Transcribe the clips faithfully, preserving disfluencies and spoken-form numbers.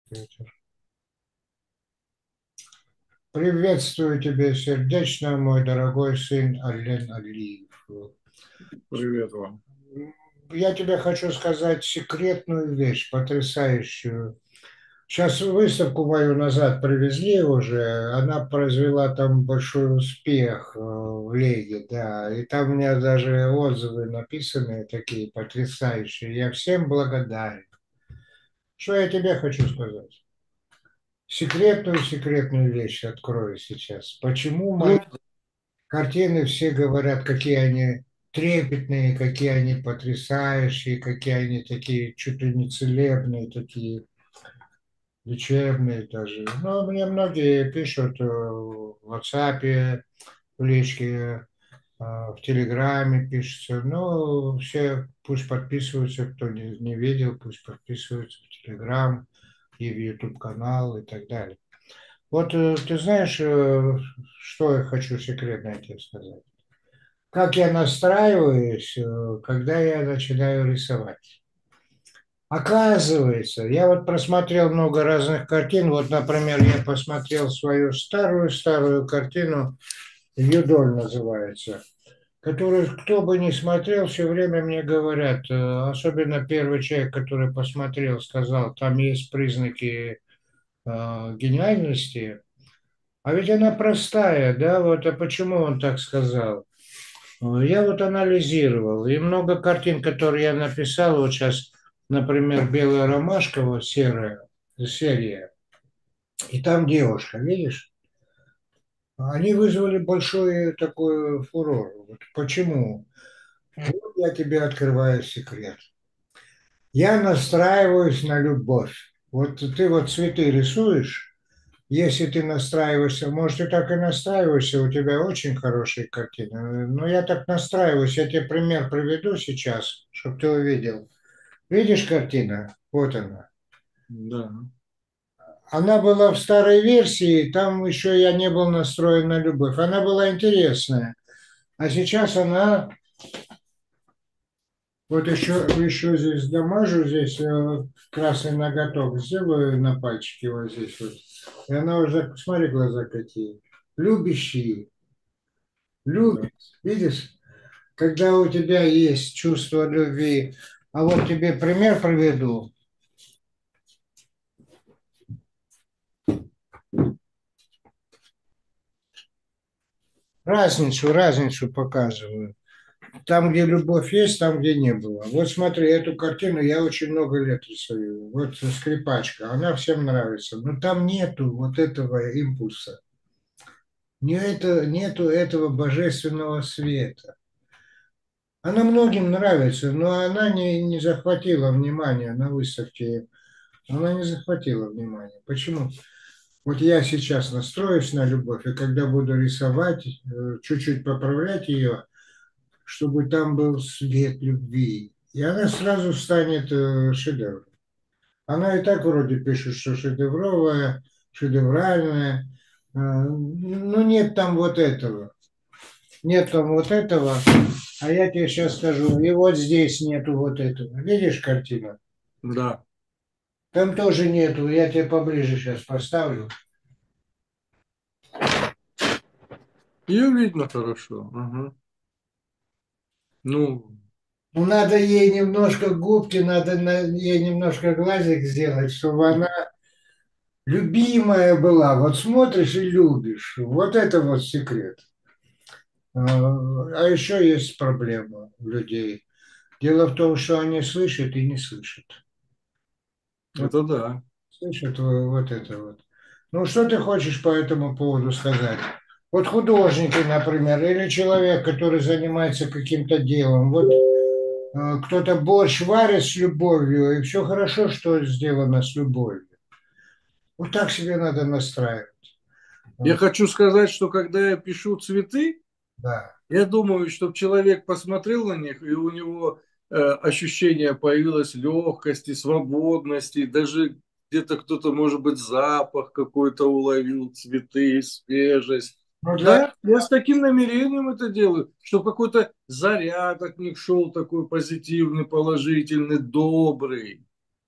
Вечер. Приветствую тебя сердечно, мой дорогой сын Ален Алиев. Привет вам. Я тебе хочу сказать секретную вещь, потрясающую. Сейчас выставку мою назад привезли уже, она произвела там большой успех э, в Леге, да, и там у меня даже отзывы написаны такие потрясающие. Я всем благодарен. Что я тебе хочу сказать? Секретную, секретную вещь открою сейчас. Почему мои Ну, картины все говорят, какие они трепетные, какие они потрясающие, какие они такие чуть ли не целебные, такие лечебные даже. Ну, мне многие пишут э, в WhatsApp, в личке, э, в Телеграме пишется. Ну, все пусть подписываются, кто не, не видел, пусть подписываются в Телеграм и в YouTube канал и так далее. Вот э, ты знаешь, э, что я хочу секретно тебе сказать? Как я настраиваюсь, э, когда я начинаю рисовать. Оказывается, я вот просмотрел много разных картин. Вот, например, я посмотрел свою старую-старую картину, «Юдоль» называется, которую кто бы ни смотрел, все время мне говорят, э, особенно первый человек, который посмотрел, сказал, там есть признаки э, гениальности. А ведь она простая, да, вот, а почему он так сказал? Я вот анализировал, и много картин, которые я написал, вот сейчас, например, «Белая ромашка», вот серая серия, и там девушка, видишь? Они вызвали большой такой фурор. Вот почему? Вот я тебе открываю секрет. Я настраиваюсь на любовь. Вот ты вот цветы рисуешь, если ты настраиваешься, может, ты так и настраиваешься, у тебя очень хорошие картины. Но я так настраиваюсь, я тебе пример приведу сейчас, чтобы ты увидел. Видишь картина? Вот она. да. Она была в старой версии, там еще я не был настроен на любовь. Она была интересная. А сейчас она, вот еще, еще здесь дамажу, здесь э, красный ноготок сделаю на пальчике вот здесь вот. И она уже, смотри, глаза какие. Любящие. Да. Любит. Видишь? Когда у тебя есть чувство любви. А вот тебе пример приведу. Разницу, разницу показываю. Там, где любовь есть, там, где не было. Вот смотри, эту картину я очень много лет рисую. Вот скрипачка, она всем нравится. Но там нету вот этого импульса. Не это, нету этого божественного света. Она многим нравится, но она не, не захватила внимания на выставке. Она не захватила внимания. Почему? Вот я сейчас настроюсь на любовь, и когда буду рисовать, э, чуть-чуть поправлять ее, чтобы там был свет любви. И она сразу станет э, шедевром. Она и так вроде пишет, что шедевровая, шедевральная. Э, ну, нет там вот этого. Нет там вот этого. А я тебе сейчас скажу, и вот здесь нету вот этого. Видишь картину? Да. Там тоже нету. Я тебе поближе сейчас поставлю. Ее видно хорошо. Ага. Ну, Ну, надо ей немножко губки, надо на- ей немножко глазик сделать, чтобы она любимая была. Вот смотришь и любишь. Вот это вот секрет. А а еще есть проблема у людей. Дело в том, что они слышат и не слышат. Вот это да. слышат во- вот это вот. Ну, что ты хочешь по этому поводу сказать? Вот художники, например, или человек, который занимается каким-то делом. Вот э, кто-то борщ варит с любовью, и все хорошо, что сделано с любовью. Вот так себе надо настраивать. Я Вот, хочу сказать, что когда я пишу цветы, да. я думаю, чтобы человек посмотрел на них, и у него э, ощущение появилось легкости, свободности, даже где-то кто-то, может быть, запах какой-то уловил, цветы, свежесть. Ну, для Да, я с таким намерением это делаю, чтобы какой-то заряд от них шел такой позитивный, положительный, добрый.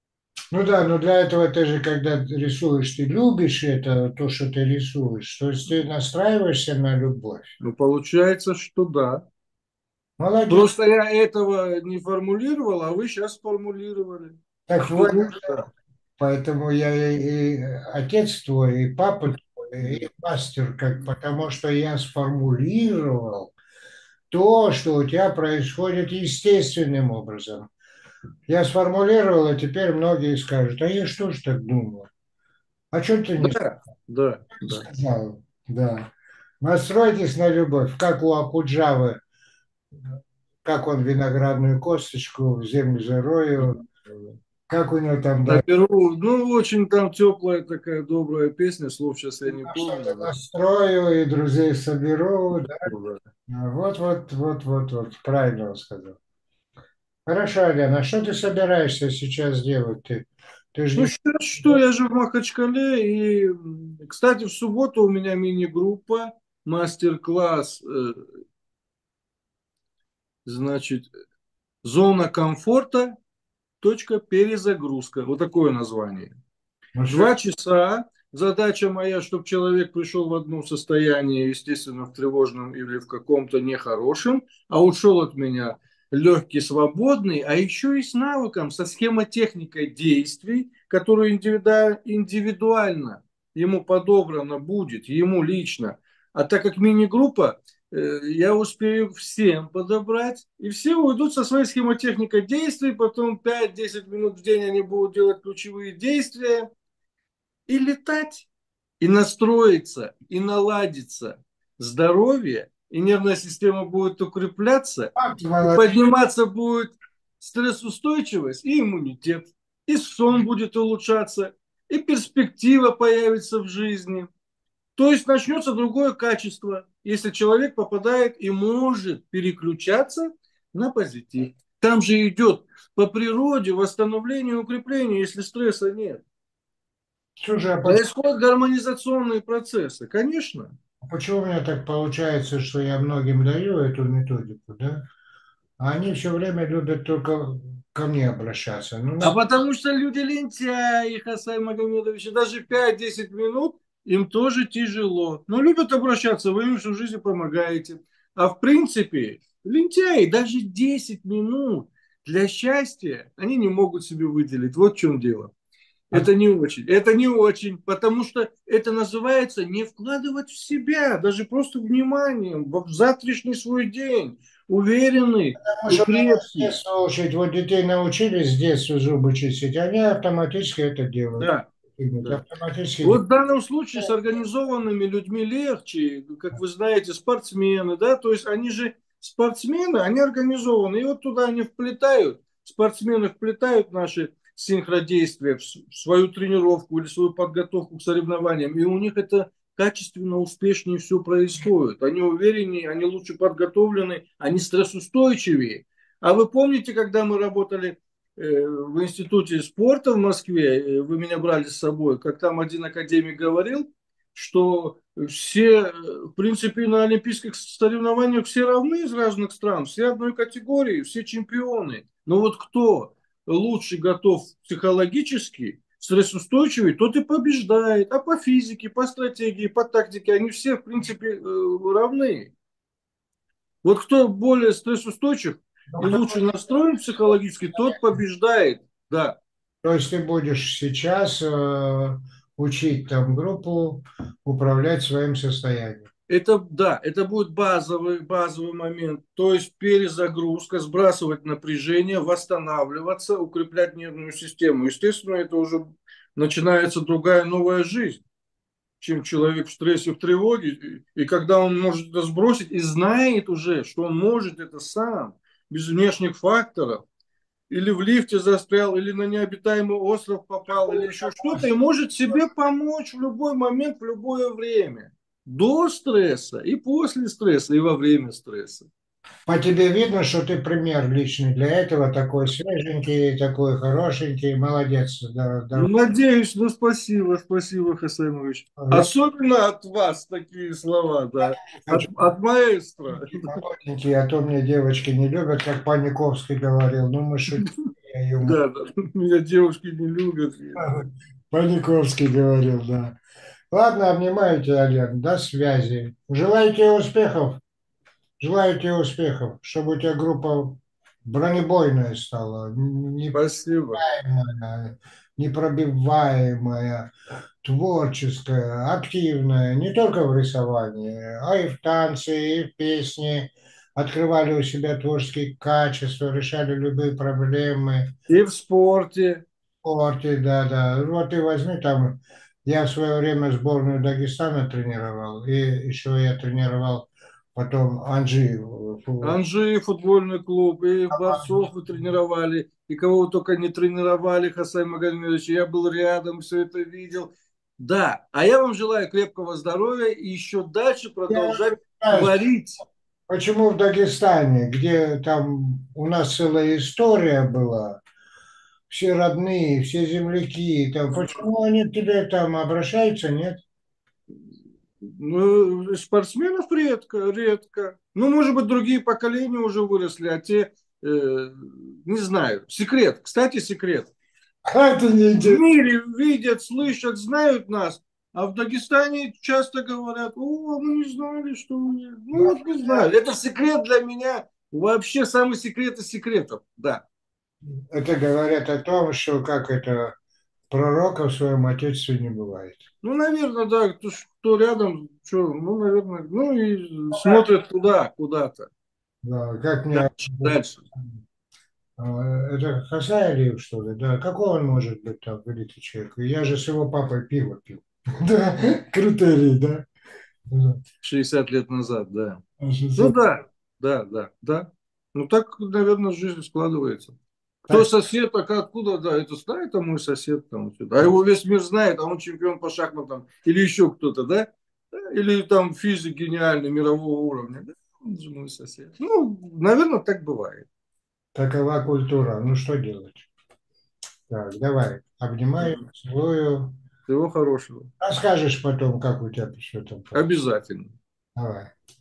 Ну да, но для этого ты же, когда рисуешь, ты любишь это, то, что ты рисуешь. То есть ты настраиваешься на любовь. Ну, получается, что да. Молодец. Просто я этого не формулировал, а вы сейчас сформулировали, Так что вот, ну да. поэтому я и, и отец твой, и папа твой, и мастер, как, потому что я сформулировал то, что у тебя происходит естественным образом. Я сформулировал, а теперь многие скажут, а я что ж так думал? А что ты не Да, да, да. сказал? Да. Настройтесь на любовь, как у Акуджавы, как он виноградную косточку в землю зарою, как у него там, да, Наберу, ну, очень там теплая такая добрая песня, слов сейчас я не что-то помню. Да. настрою и друзей соберу, да. Ну да. Вот, вот, вот, вот, вот, правильно он сказал. Хорошо, Алена, а что ты собираешься сейчас делать? Ты, ты же Ну, не... сейчас что, я же в Махачкале, и, м, кстати, в субботу у меня мини-группа, мастер-класс, э, значит, зона комфорта, точка перезагрузка, вот такое название. Ну, что Два часа. Задача моя, чтобы человек пришел в одном состоянии, естественно, в тревожном или в каком-то нехорошем, а ушел от меня легкий, свободный, а еще и с навыком, со схемотехникой действий, которую индивиду- индивидуально ему подобрано будет, ему лично. А так как мини-группа, э, я успею всем подобрать, и все уйдут со своей схемотехникой действий, потом пять-десять минут в день они будут делать ключевые действия, и летать, и настроиться, и наладиться здоровье, и нервная система будет укрепляться, а, ты и молодец. подниматься будет стрессоустойчивость и иммунитет, и сон будет улучшаться, и перспектива появится в жизни. То есть начнется другое качество, если человек попадает и может переключаться на позитив. Там же идет по природе восстановление и укрепление, если стресса нет. Слушай, а почему, Происходят гармонизационные процессы, конечно. почему у меня так получается, что я многим даю эту методику, да? А они все время любят только ко мне обращаться. Ну, А на... потому что люди лентяи, Хасай Магомедович, даже пять-десять минут им тоже тяжело. Но любят обращаться, вы им всю жизнь помогаете. А в принципе, лентяи даже десять минут для счастья они не могут себе выделить. Вот в чем дело. а Это не очень. Это не очень, потому что это называется не вкладывать в себя, даже просто вниманием, в завтрашний свой день, уверенный потому и что надо с крепкий. детства учить. Вот детей научили с детства зубы чистить, они автоматически это делают. Да, Именно, да. автоматически Вот делают. в данном случае с организованными людьми легче, как вы знаете, спортсмены, да, то есть они же спортсмены, они организованы, и вот туда они вплетают, спортсмены вплетают наши синхродействия в в свою тренировку или свою подготовку к соревнованиям, и у них это качественно, успешнее все происходит. Они увереннее, они лучше подготовлены, они стрессоустойчивее. А вы помните, когда мы работали э, в институте спорта в Москве, э, вы меня брали с собой, как там один академик говорил, что все, э, в принципе, на олимпийских соревнованиях все равны из разных стран, все одной категории, все чемпионы. Но вот кто лучше готов психологически, стрессоустойчивый, тот и побеждает. А по физике, по стратегии, по тактике они все, в принципе, э, равны. Вот кто более стрессоустойчив Ну, и кто лучше настроен психологически, тот побеждает. Да. То есть ты будешь сейчас э, учить там группу управлять своим состоянием. Это, да, это будет базовый, базовый момент. То есть перезагрузка, сбрасывать напряжение, восстанавливаться, укреплять нервную систему. Естественно, это уже начинается другая новая жизнь, чем человек в стрессе, в тревоге. И когда он может это сбросить и знает уже, что он может это сам, без внешних факторов, или в лифте застрял, или на необитаемый остров попал, или еще что-то, и может себе помочь в любой момент, в любое время. До стресса, и после стресса, и во время стресса. По тебе видно, что ты пример личный для этого, такой свеженький, такой хорошенький, молодец. Да, да. Надеюсь, ну спасибо, спасибо, Хасанович. Я Особенно от вас такие слова, да. От, хочу от маэстро. молоденький, а то мне девочки не любят, как Паниковский говорил. Ну, мы шутим. Я ему Да, да. Меня девушки не любят. Паниковский говорил, да. Ладно, обнимаю тебя, Олег. До связи. Желаю тебе успехов. Желаю тебе успехов, чтобы у тебя группа бронебойная стала, Спасибо. непробиваемая, непробиваемая, творческая, активная, не только в рисовании, а и в танце, и в песне. Открывали у себя творческие качества, решали любые проблемы. И в спорте. Спорте, да, да. Вот и возьми там, я в свое время сборную Дагестана тренировал, и еще я тренировал потом Анжи. фу- Анжи футбольный клуб, и борцов вы тренировали, и кого вы только не тренировали, Хасан Магомедович. Я был рядом, все это видел. Да, а я вам желаю крепкого здоровья и еще дальше Я продолжать знаю, творить. почему в Дагестане, где там у нас целая история была, все родные, все земляки, там, почему они к тебе там обращаются, нет? Ну, спортсменов редко, редко. Ну, может быть, другие поколения уже выросли, а те, э, не знаю. Секрет, кстати, секрет. А это не В интересно. мире видят, слышат, знают нас, а в Дагестане часто говорят: о, мы не знали, что вы... Ну, вот не знаю. Это секрет для меня. Вообще самый секрет из секретов, да. Это говорят о том, что как это пророка в своем отечестве не бывает. Ну, наверное, да, кто, ж- кто рядом, что, ну, наверное, ну и смотрят туда, куда-то. Да, как мне Дальше, дальше. а, это Хасаилиев, что ли? Да, какой он может быть там великий человек? Я же с его папой пиво пил. Да, критерий, да? Да. шестьдесят лет назад, да. А что Ну за- да, да, да, да. Ну так, наверное, жизнь складывается. Кто Так, сосед, так откуда, да, это знает, а мой сосед там что-то. А его весь мир знает, а он чемпион по шахматам. Или еще кто-то, да? Да, или там физик гениальный мирового уровня. Да, он же мой сосед. Ну, наверное, так бывает. такова культура. Ну что делать? Так, давай. Обнимаю, Мгм. целую. Всего хорошего. Расскажешь потом, как у тебя все там. прошло. Обязательно. Давай.